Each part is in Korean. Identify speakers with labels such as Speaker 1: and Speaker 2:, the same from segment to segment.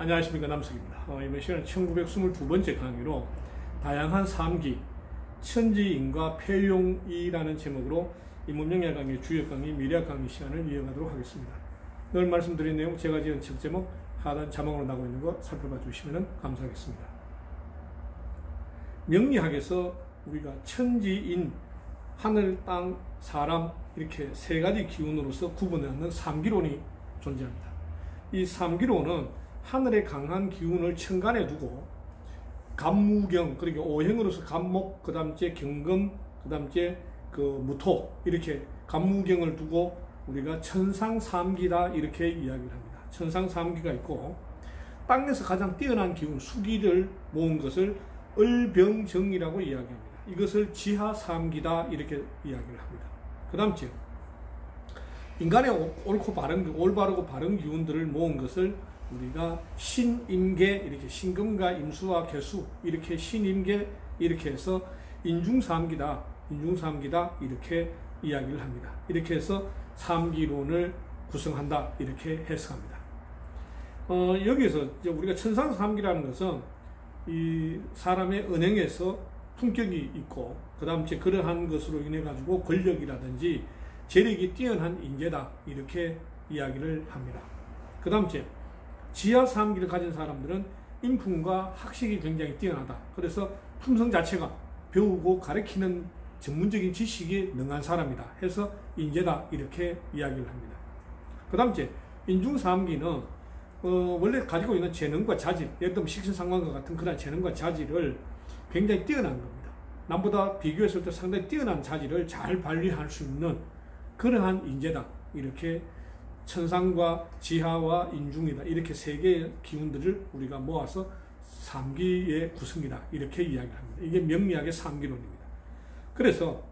Speaker 1: 안녕하십니까, 남석입니다. 이번 시간은 1922번째 강의로 다양한 삶기, 천지인과 폐용이라는 제목으로 인문명리학 강의, 주역 강의, 미래학 강의 시간을 이어가도록 하겠습니다. 늘 말씀드린 내용 제가 지은 책 제목 하단 자막으로 나오고 있는 거 살펴봐 주시면 감사하겠습니다. 명리학에서 우리가 천지인, 하늘, 땅, 사람 이렇게 세 가지 기운으로서 구분하는 삼기론이 존재합니다. 이 삼기론은 하늘의 강한 기운을 천간에 두고 간무경, 그러니까 오행으로서 간목, 그 다음째 경금, 그 다음째 무토, 이렇게 간무경을 두고 우리가 천상삼기다 이렇게 이야기를 합니다. 천상삼기가 있고, 땅에서 가장 뛰어난 기운 수기를 모은 것을 을병정이라고 이야기합니다. 이것을 지하삼기다 이렇게 이야기를 합니다. 그 다음째 인간의 옳고 바른, 올바르고 바른 기운들을 모은 것을 우리가 신임계, 이렇게 신금과 임수와 개수, 이렇게 신임계 이렇게 해서 인중삼기다 이렇게 이야기를 합니다. 이렇게 해서 삼기론을 구성한다 이렇게 해석합니다. 여기서 우리가 천상삼기라는 것은 이 사람의 은행에서 품격이 있고, 그 다음에 그러한 것으로 인해 가지고 권력이라든지 재력이 뛰어난 인재다 이렇게 이야기를 합니다. 그 다음째 지하 삼기를 가진 사람들은 인품과 학식이 굉장히 뛰어나다. 그래서 품성 자체가 배우고 가르치는 전문적인 지식이 능한 사람이다 해서 인재다 이렇게 이야기를 합니다. 그 다음째 인중삼기는 원래 가지고 있는 재능과 자질, 예를 들면 식신상관과 같은 그런 재능과 자질을 굉장히 뛰어난 겁니다. 남보다 비교했을 때 상당히 뛰어난 자질을 잘 발휘할 수 있는 그러한 인재다 이렇게 천상과 지하와 인중이다 이렇게 세 개의 기운들을 우리가 모아서 삼기의 구성이다 이렇게 이야기를 합니다. 이게 명리학의 삼기론입니다. 그래서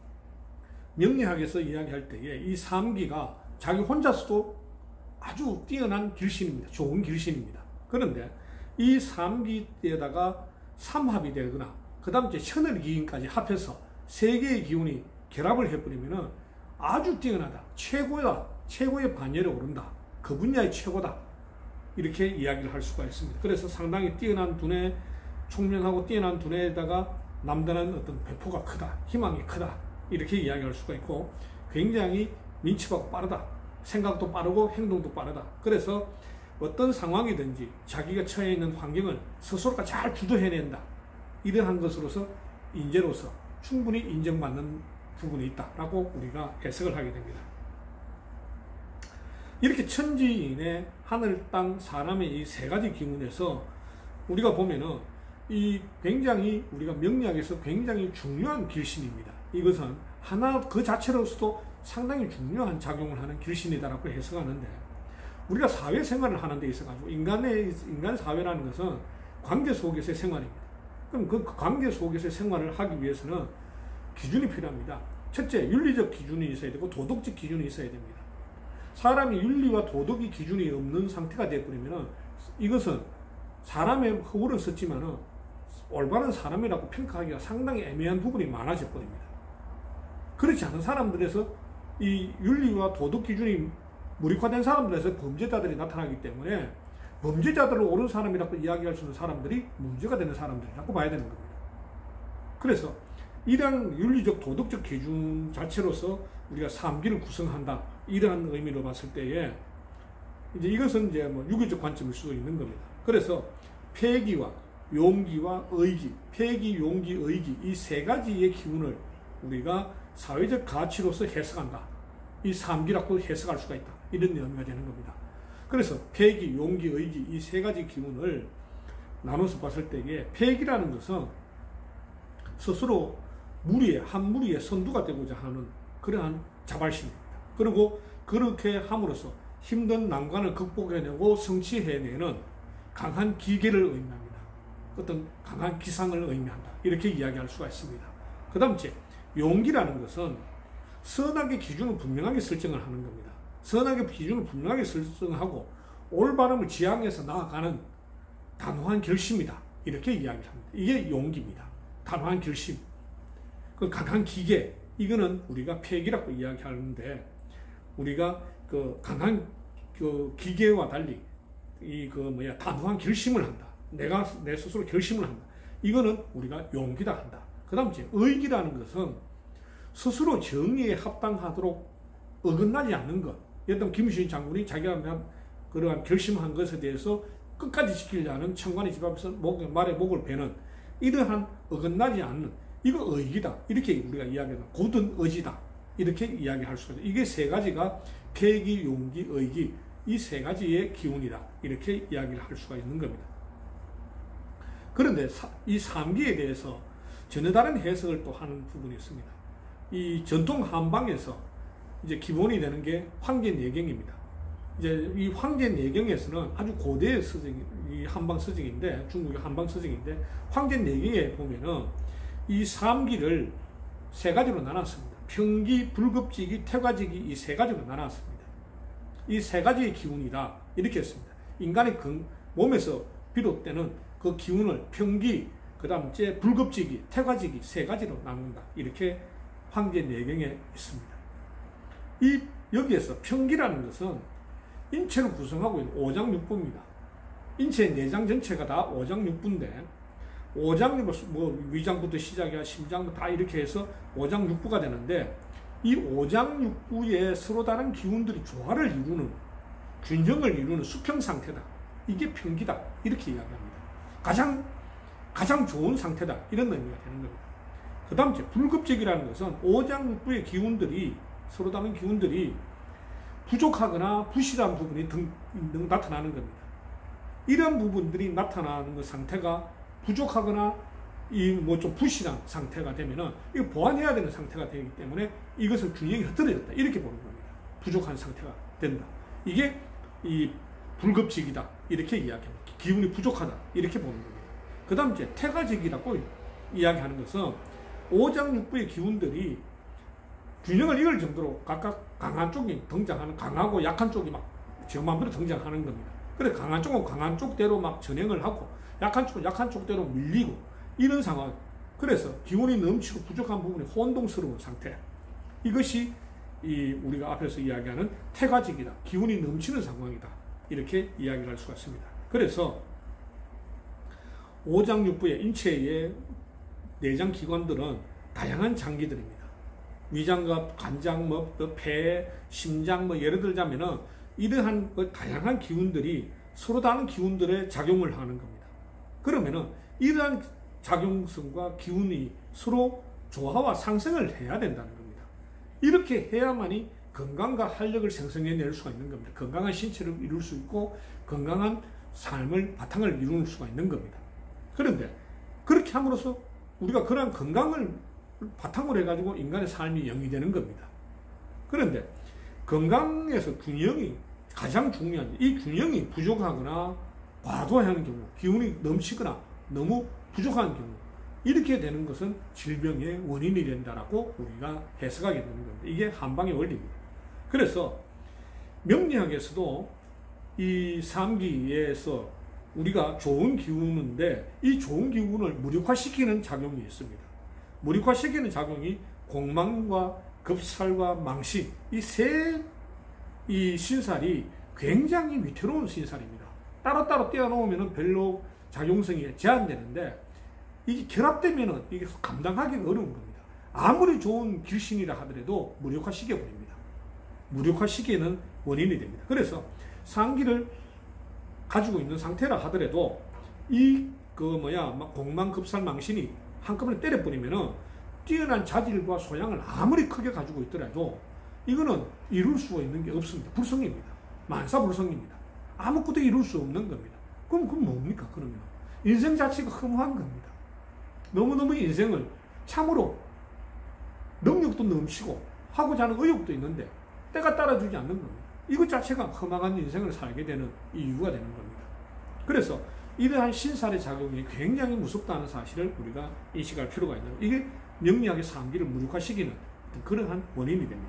Speaker 1: 명리학에서 이야기할 때에 이 삼기가 자기 혼자서도 아주 뛰어난 길신입니다. 좋은 길신입니다. 그런데 이 삼기에다가 삼합이 되거나 그 다음에 천을기인까지 합해서 세 개의 기운이 결합을 해버리면 아주 뛰어나다, 최고다, 최고의 반열에 오른다, 그 분야의 최고다 이렇게 이야기를 할 수가 있습니다. 그래서 상당히 뛰어난 두뇌, 총명하고 뛰어난 두뇌에다가 남다른 어떤 배포가 크다, 희망이 크다 이렇게 이야기할 수가 있고, 굉장히 민첩하고 빠르다, 생각도 빠르고 행동도 빠르다. 그래서 어떤 상황이든지 자기가 처해 있는 환경을 스스로가 잘 주도해낸다, 이러한 것으로서 인재로서 충분히 인정받는 부분이 있다라고 우리가 해석을 하게 됩니다. 이렇게 천지인의 하늘, 땅, 사람의 이 세 가지 기운에서 우리가 보면은 이 굉장히 우리가 명리학에서 굉장히 중요한 길신입니다. 이것은 하나 그 자체로서도 상당히 중요한 작용을 하는 길신이다라고 해석하는데, 우리가 사회생활을 하는 데 있어 가지고 인간 사회라는 것은 관계 속에서의 생활입니다. 그럼 그 관계 속에서의 생활을 하기 위해서는 기준이 필요합니다. 첫째, 윤리적 기준이 있어야 되고 도덕적 기준이 있어야 됩니다. 사람이 윤리와 도덕의 기준이 없는 상태가 되어버리면 이것은 사람의 허울은 썼지만 올바른 사람이라고 평가하기가 상당히 애매한 부분이 많아져 버립니다. 그렇지 않은 사람들에서 이 윤리와 도덕 기준이 무력화된 사람들에서 범죄자들이 나타나기 때문에 범죄자들을 옳은 사람이라고 이야기할 수 있는 사람들이 문제가 되는 사람들이라고 봐야 되는 겁니다. 그래서 이러한 윤리적 도덕적 기준 자체로서 우리가 삼기를 구성한다, 이러한 의미로 봤을 때에 이제 이것은 이제 유교적 관점일 수도 있는 겁니다. 그래서 폐기와 용기와 의기, 폐기, 용기, 의기 이 세 가지의 기운을 우리가 사회적 가치로서 해석한다, 이 삼기라고 해석할 수가 있다, 이런 의미가 되는 겁니다. 그래서 폐기, 용기, 의기 이 세 가지 기운을 나눠서 봤을 때에 폐기라는 것은 스스로 한 무리의 선두가 되고자 하는 그러한 자발심입니다. 그리고 그렇게 함으로써 힘든 난관을 극복해내고 성취해내는 강한 기계를 의미합니다. 어떤 강한 기상을 의미한다, 이렇게 이야기할 수가 있습니다. 그 다음째 용기라는 것은 선악의 기준을 분명하게 설정을 하는 겁니다. 선악의 기준을 분명하게 설정하고 올바름을 지향해서 나아가는 단호한 결심이다, 이렇게 이야기를 합니다. 이게 용기입니다. 단호한 결심, 그 강한 기계, 이거는 우리가 폐기라고 이야기하는데, 우리가 그 강한 그 기계와 달리 단호한 결심을 한다. 내가 내 스스로 결심을 한다. 이거는 우리가 용기다 한다. 그 다음 이제 의기라는 것은 스스로 정의에 합당하도록 어긋나지 않는 것. 예를 들면 김유신 장군이 자기가 그러한 결심한 것에 대해서 끝까지 지키려는 청관의 집 앞에서 말에 목을 베는 이러한 어긋나지 않는 이거 의기다. 이렇게 우리가 이야기하는 굳은 의지다. 이렇게 이야기할 수가 있다. 이게 세 가지가 패기, 용기, 의기 이 세 가지의 기운이다. 이렇게 이야기를 할 수가 있는 겁니다. 그런데 이 삼기에 대해서 전혀 다른 해석을 또 하는 부분이 있습니다. 이 전통 한방에서 이제 기본이 되는 게 황제내경입니다. 이제 이 황제내경에서는 아주 고대의 서적, 이 한방 서적인데, 중국의 한방 서적인데, 황제내경에 보면은 이 삼기를 세 가지로 나눴습니다. 평기, 불급지기, 퇴화지기 이 세 가지로 나눴습니다. 이 세 가지의 기운이다. 이렇게 했습니다. 인간의 몸에서 비롯되는 그 기운을 평기, 그 다음 불급지기, 퇴화지기 세 가지로 나눈다. 이렇게 황제내경에 있습니다. 여기에서 평기라는 것은 인체를 구성하고 있는 오장육부입니다. 인체의 내장 전체가 다 오장육부인데, 오장육부, 위장부터 시작해야 심장 다 이렇게 해서 오장육부가 되는데, 이 오장육부에 서로 다른 기운들이 조화를 이루는, 균형을 이루는 수평 상태다. 이게 평기다. 이렇게 이야기합니다. 가장 좋은 상태다. 이런 의미가 되는 겁니다. 그 다음 불급적이라는 것은 오장육부의 기운들이, 서로 다른 기운들이 부족하거나 부실한 부분이 나타나는 겁니다. 이런 부분들이 나타나는 상태가 부족하거나 좀 부실한 상태가 되면은 이거 보완해야 되는 상태가 되기 때문에 이것을 균형이 흐트러졌다. 이렇게 보는 겁니다. 부족한 상태가 된다. 이게 이 불급직이다. 이렇게 이야기합니다. 기운이 부족하다. 이렇게 보는 겁니다. 그 다음 퇴화직이라고 이야기하는 것은 오장육부의 기운들이 균형을 이룰 정도로 각각 강한 쪽이 등장하는, 강하고 약한 쪽이 막 정만으로 등장하는 겁니다. 그래 강한 쪽은 강한 쪽대로 막 전행을 하고 약한 쪽은 약한 쪽대로 밀리고 이런 상황. 그래서 기운이 넘치고 부족한 부분이 혼동스러운 상태. 이것이 우리가 앞에서 이야기하는 퇴화직이다. 기운이 넘치는 상황이다. 이렇게 이야기를 할 수가 있습니다. 그래서 오장육부의 인체의 내장 기관들은 다양한 장기들입니다. 위장과 간장, 폐, 심장, 예를 들자면은 이러한 다양한 기운들이 서로 다른 기운들의 작용을 하는 겁니다. 그러면은 이러한 작용성과 기운이 서로 조화와 상생을 해야 된다는 겁니다. 이렇게 해야만이 건강과 활력을 생성해낼 수가 있는 겁니다. 건강한 신체를 이룰 수 있고 건강한 삶을 바탕을 이룰 수가 있는 겁니다. 그런데 그렇게 함으로써 우리가 그러한 건강을 바탕으로 해가지고 인간의 삶이 영위되는 겁니다. 그런데 건강에서 균형이 가장 중요한데 이 균형이 부족하거나 과도한 경우, 기운이 넘치거나 너무 부족한 경우 이렇게 되는 것은 질병의 원인이 된다라고 우리가 해석하게 되는 겁니다. 이게 한방의 원리입니다. 그래서 명리학에서도 이 삼기에서 우리가 좋은 기운인데 이 좋은 기운을 무력화시키는 작용이 있습니다. 무력화시키는 작용이 공망과 급살과 망신 이 신살이 굉장히 위태로운 신살입니다. 따로따로 떼어놓으면 별로 작용성이 제한되는데 이게 결합되면 이게 감당하기가 어려운 겁니다. 아무리 좋은 길신이라 하더라도 무력화시켜버립니다. 무력화시키는 원인이 됩니다. 그래서 상기를 가지고 있는 상태라 하더라도 공망, 급살, 망신이 한꺼번에 때려버리면은 뛰어난 자질과 소양을 아무리 크게 가지고 있더라도 이거는 이룰 수 있는 게 없습니다. 불성입니다. 만사불성입니다. 아무것도 이룰 수 없는 겁니다. 그럼 그건 뭡니까? 그러면 인생 자체가 허무한 겁니다. 너무너무 인생을 참으로 능력도 넘치고 하고자 하는 의욕도 있는데 때가 따라주지 않는 겁니다. 이것 자체가 허망한 인생을 살게 되는 이유가 되는 겁니다. 그래서 이러한 신살의 작용이 굉장히 무섭다는 사실을 우리가 인식할 필요가 있는 거예요. 이게 명리학의 삼기를 무력화시키는 그러한 원인이 됩니다.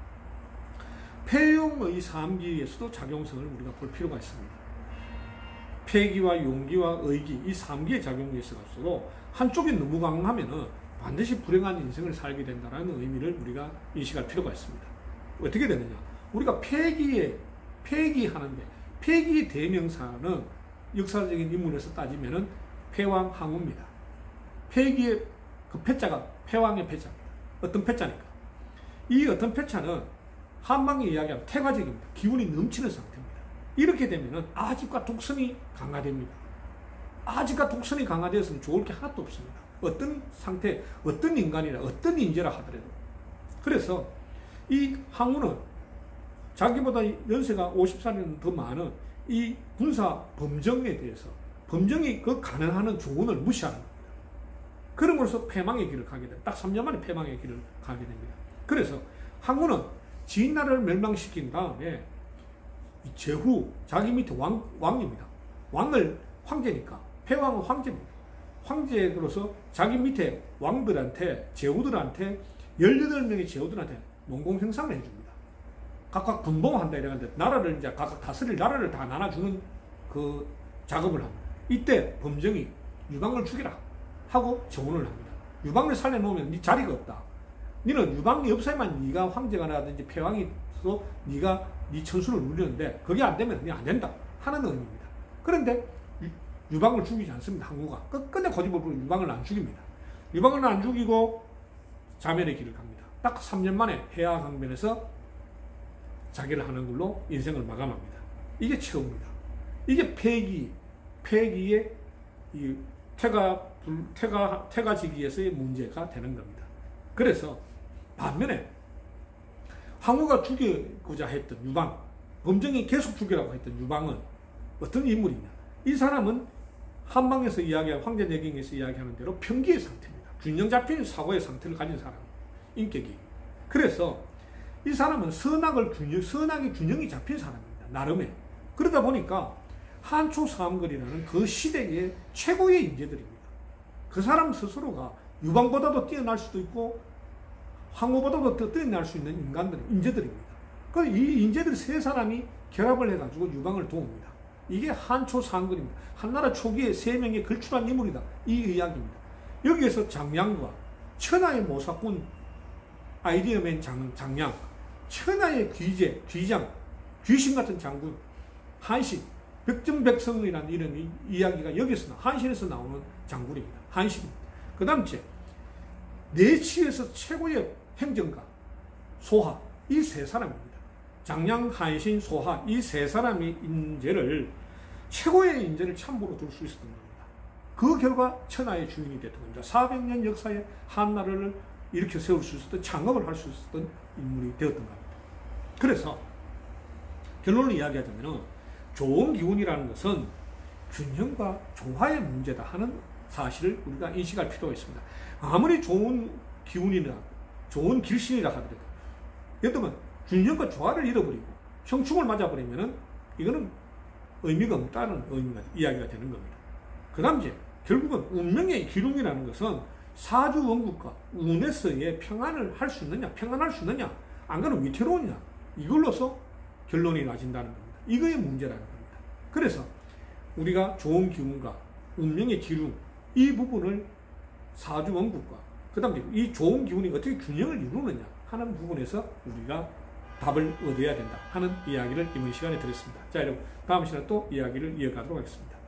Speaker 1: 폐용의 삼기에서도 작용성을 우리가 볼 필요가 있습니다. 폐기와 용기와 의기 이 삼기의 작용에 있어서도 한쪽이 너무 강하면은 반드시 불행한 인생을 살게 된다는 의미를 우리가 인식할 필요가 있습니다. 어떻게 되느냐? 우리가 폐기하는데 폐기의 대명사는 역사적인 인물에서 따지면은 패왕 항우입니다. 폐기의 그 패자가 패왕의 패자입니다. 어떤 패자니까. 이 어떤 패자는 한방에 이야기하면 태가적입니다. 기운이 넘치는 상태입니다. 이렇게 되면은 아집과 독선이 강화됩니다. 아집과 독선이 강화되었으면 좋을 게 하나도 없습니다. 어떤 상태, 어떤 인간이나 어떤 인재라 하더라도. 그래서 이 항우는 자기보다 연세가 50살이나 더 많은 이 군사 범정에 대해서 범정이 그 가능한 조언을 무시하는 겁니다. 그럼으로써 패망의 길을 가게 됩니다. 딱 3년 만에 패망의 길을 가게 됩니다. 그래서 항우는 진나라를 멸망시킨 다음에 제후 자기 밑에 왕입니다. 왕을 황제니까 패왕은 황제입니다. 황제로서 자기 밑에 왕들한테 제후들한테 18명의 제후들한테 농공행상을 해줍니다. 각각 분봉한다 이러는데 나라를 이제 각각 다스릴 나라를 다 나눠주는 그 작업을 합니다. 이때 범정이 유방을 죽이라 하고 정원을 합니다. 유방을 살려놓으면 네 자리가 없다. 너는 유방이 없어야만 네가 황제가 나든지 패왕이서 네가 네 천수를 누리는데 그게 안 되면 네 안 된다 하는 의미입니다. 그런데 유방을 죽이지 않습니다. 항우가 끝끝내 고집을 부리고 유방을 안 죽입니다. 유방을 안 죽이고 자멸의 길을 갑니다. 딱 3년 만에 해화강변에서 자기를 하는 걸로 인생을 마감합니다. 이게 최후입니다. 이게 폐기의 이 퇴가지기에서의 문제가 되는 겁니다. 그래서 반면에 항우가 죽이고자 했던 유방, 범정이 계속 죽이라고 했던 유방은 어떤 인물이냐? 이 사람은 한방에서 이야기하고 황제내경에서 이야기하는 대로 평기의 상태입니다. 균형 잡힌 사고의 상태를 가진 사람입니다. 인격이. 그래서 이 사람은 선악의 균형이 잡힌 사람입니다. 나름의. 그러다 보니까 한초사암거리라는 그 시대의 최고의 인재들입니다. 그 사람 스스로가 유방보다도 뛰어날 수도 있고 항우보다도 더 뛰어날 수 있는 인재들입니다. 그래서 이 인재들 세 사람이 결합을 해가지고 유방을 도웁니다. 이게 한초사암거리입니다. 한나라 초기에 세 명의 걸출한 인물이다. 이 이야기입니다. 여기에서 장량과 천하의 모사꾼 아이디어맨 장량, 천하의 귀장, 귀신 같은 장군, 한신, 백전백성이라는 이름이 이야기가 여기서 한신에서 나오는 장군입니다. 한신. 그 다음 내치에서 최고의 행정가, 소하, 이 세 사람입니다. 장량, 한신, 소하, 이 세 사람의 인재를 최고의 인재를 참고로 둘 수 있었던 겁니다. 그 결과 천하의 주인이 됐던 겁니다. 400년 역사에 한나라를 일으켜 세울 수 있었던, 창업을 할 수 있었던 인물이 되었던 겁니다. 그래서 결론을 이야기하자면 좋은 기운이라는 것은 균형과 조화의 문제다 하는 사실을 우리가 인식할 필요가 있습니다. 아무리 좋은 기운이나 좋은 길신이라 하더라도 예를 들면 균형과 조화를 잃어버리고 형충을 맞아버리면 이거는 의미가 없다는 이야기가 되는 겁니다. 그 다음 결국은 운명의 기lum이라는 것은 사주 원국과 운에서의 평안을 할 수 있느냐, 평안할 수 있느냐, 안 그러면 위태로우냐, 이걸로서 결론이 나진다는 겁니다. 이거의 문제라는 겁니다. 그래서 우리가 좋은 기운과 운명의 기lum, 이 부분을 사주 원국과 그 다음에 이 좋은 기운이 어떻게 균형을 이루느냐 하는 부분에서 우리가 답을 얻어야 된다 하는 이야기를 이번 시간에 드렸습니다. 자, 여러분 다음 시간에 또 이야기를 이어가도록 하겠습니다.